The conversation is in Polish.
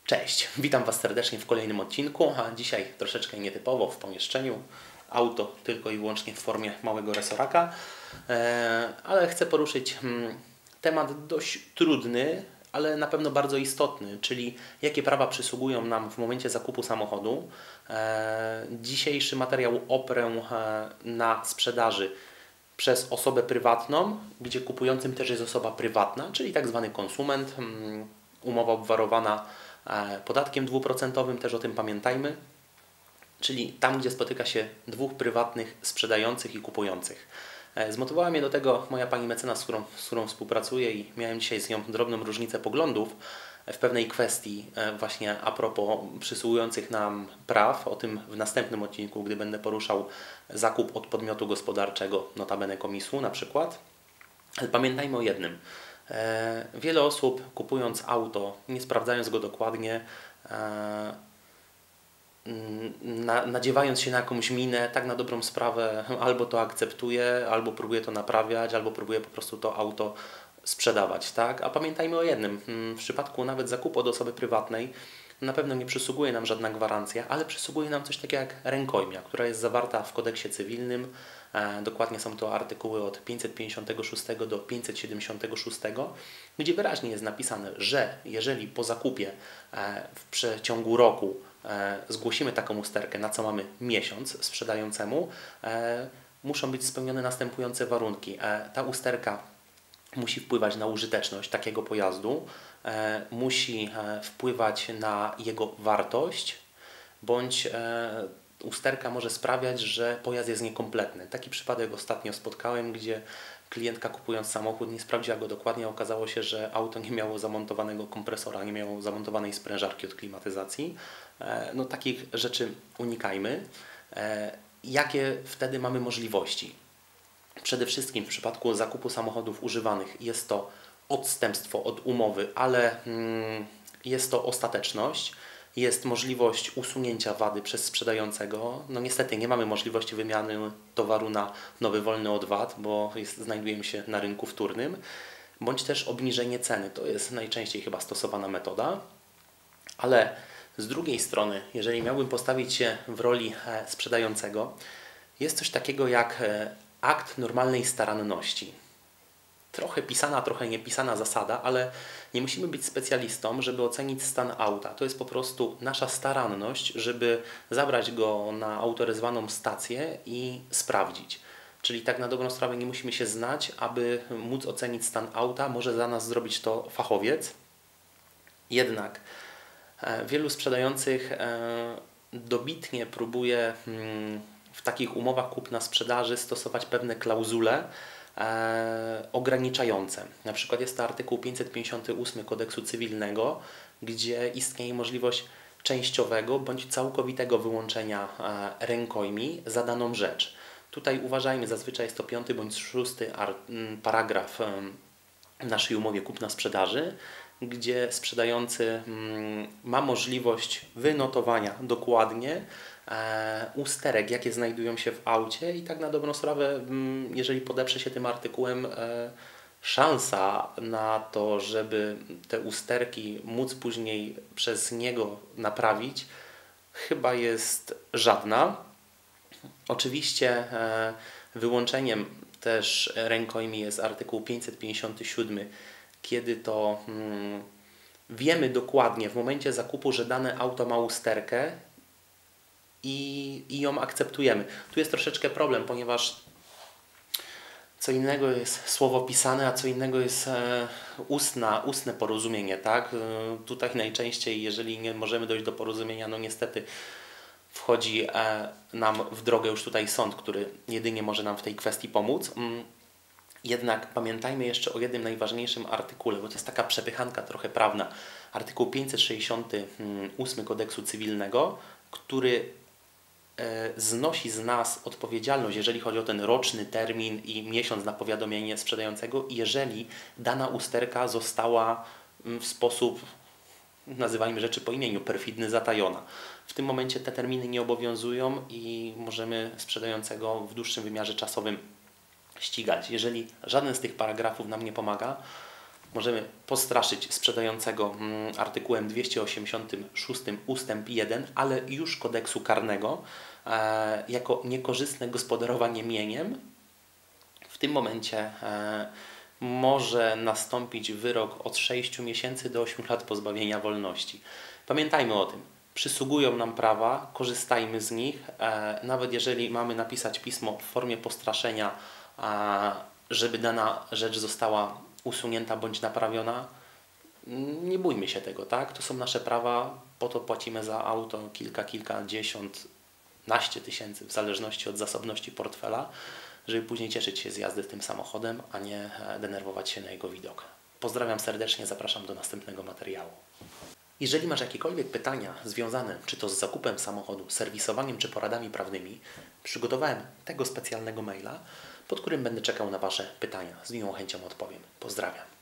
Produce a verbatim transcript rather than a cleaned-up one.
Cześć, witam Was serdecznie w kolejnym odcinku, a dzisiaj troszeczkę nietypowo w pomieszczeniu. Auto tylko i wyłącznie w formie małego resoraka, e, ale chcę poruszyć hmm, temat dość trudny, ale na pewno bardzo istotny, czyli jakie prawa przysługują nam w momencie zakupu samochodu. E, dzisiejszy materiał oprę e, na sprzedaży przez osobę prywatną, gdzie kupującym też jest osoba prywatna, czyli tak zwany konsument, hmm, umowa obwarowana podatkiem dwuprocentowym, też o tym pamiętajmy, czyli tam, gdzie spotyka się dwóch prywatnych sprzedających i kupujących. Zmotywowała mnie do tego moja pani mecenas, z którą, z którą współpracuję i miałem dzisiaj z nią drobną różnicę poglądów w pewnej kwestii właśnie a propos przysługujących nam praw. O tym w następnym odcinku, gdy będę poruszał zakup od podmiotu gospodarczego, notabene komisu na przykład. Ale pamiętajmy o jednym. Wiele osób, kupując auto, nie sprawdzając go dokładnie, na, nadziewając się na jakąś minę, tak na dobrą sprawę albo to akceptuje, albo próbuje to naprawiać, albo próbuje po prostu to auto sprzedawać, tak? A pamiętajmy o jednym, w przypadku nawet zakupu od osoby prywatnej na pewno nie przysługuje nam żadna gwarancja, ale przysługuje nam coś takiego jak rękojmia, która jest zawarta w kodeksie cywilnym. E, dokładnie są to artykuły od pięćset pięćdziesiątego szóstego do pięćset siedemdziesiątego szóstego, gdzie wyraźnie jest napisane, że jeżeli po zakupie e, w przeciągu roku e, zgłosimy taką usterkę, na co mamy miesiąc sprzedającemu, e, muszą być spełnione następujące warunki. E, ta usterka musi wpływać na użyteczność takiego pojazdu, e, musi e, wpływać na jego wartość, bądź e, usterka może sprawiać, że pojazd jest niekompletny. Taki przypadek ostatnio spotkałem, gdzie klientka, kupując samochód, nie sprawdziła go dokładnie, a okazało się, że auto nie miało zamontowanego kompresora, nie miało zamontowanej sprężarki od klimatyzacji. E, no takich rzeczy unikajmy. E, jakie wtedy mamy możliwości? Przede wszystkim w przypadku zakupu samochodów używanych jest to odstępstwo od umowy, ale mm, jest to ostateczność. Jest możliwość usunięcia wady przez sprzedającego. No niestety nie mamy możliwości wymiany towaru na nowy wolny od wad, bo jest, znajdujemy się na rynku wtórnym. Bądź też obniżenie ceny. To jest najczęściej chyba stosowana metoda. Ale z drugiej strony, jeżeli miałbym postawić się w roli sprzedającego, jest coś takiego jak akt normalnej staranności. Trochę pisana, trochę niepisana zasada, ale nie musimy być specjalistą, żeby ocenić stan auta. To jest po prostu nasza staranność, żeby zabrać go na autoryzowaną stację i sprawdzić. Czyli tak na dobrą sprawę nie musimy się znać, aby móc ocenić stan auta. Może za nas zrobić to fachowiec. Jednak wielu sprzedających dobitnie próbuje w takich umowach kupna-sprzedaży stosować pewne klauzule e, ograniczające. Na przykład jest to artykuł pięćset pięćdziesiąty ósmy Kodeksu Cywilnego, gdzie istnieje możliwość częściowego bądź całkowitego wyłączenia e, rękojmi za daną rzecz. Tutaj uważajmy, zazwyczaj jest to piąty bądź szósty paragraf e, w naszej umowie kupna-sprzedaży, gdzie sprzedający mm, ma możliwość wynotowania dokładnie e, usterek, jakie znajdują się w aucie i tak na dobrą sprawę, mm, jeżeli podeprze się tym artykułem, e, szansa na to, żeby te usterki móc później przez niego naprawić, chyba jest żadna. Oczywiście e, wyłączeniem też rękojmi jest artykuł pięćset pięćdziesiąty siódmy, kiedy to hmm, wiemy dokładnie w momencie zakupu, że dane auto ma usterkę i, i ją akceptujemy. Tu jest troszeczkę problem, ponieważ co innego jest słowo pisane, a co innego jest e, ustna, ustne porozumienie, tak? E, tutaj najczęściej, jeżeli nie możemy dojść do porozumienia, no niestety wchodzi e, nam w drogę już tutaj sąd, który jedynie może nam w tej kwestii pomóc. Mm. Jednak pamiętajmy jeszcze o jednym najważniejszym artykule, bo to jest taka przepychanka trochę prawna. Artykuł pięćset sześćdziesiąty ósmy Kodeksu Cywilnego, który e, znosi z nas odpowiedzialność, jeżeli chodzi o ten roczny termin i miesiąc na powiadomienie sprzedającego, jeżeli dana usterka została w sposób, nazywajmy rzeczy po imieniu, perfidny, zatajona. W tym momencie te terminy nie obowiązują i możemy sprzedającego w dłuższym wymiarze czasowym ścigać. Jeżeli żaden z tych paragrafów nam nie pomaga, możemy postraszyć sprzedającego artykułem dwieście osiemdziesiątym szóstym ustęp jeden, ale już kodeksu karnego, e, jako niekorzystne gospodarowanie mieniem. W tym momencie e, może nastąpić wyrok od sześciu miesięcy do ośmiu lat pozbawienia wolności. Pamiętajmy o tym. Przysługują nam prawa, korzystajmy z nich. E, nawet jeżeli mamy napisać pismo w formie postraszenia, e, żeby dana rzecz została usunięta bądź naprawiona, nie bójmy się tego, tak? To są nasze prawa, po to płacimy za auto kilka, kilkadziesiąt, naście tysięcy, w zależności od zasobności portfela, żeby później cieszyć się z jazdy tym samochodem, a nie denerwować się na jego widok. Pozdrawiam serdecznie, zapraszam do następnego materiału. Jeżeli masz jakiekolwiek pytania związane czy to z zakupem samochodu, serwisowaniem czy poradami prawnymi, przygotowałem tego specjalnego maila, pod którym będę czekał na Wasze pytania. Z miłą chęcią odpowiem. Pozdrawiam.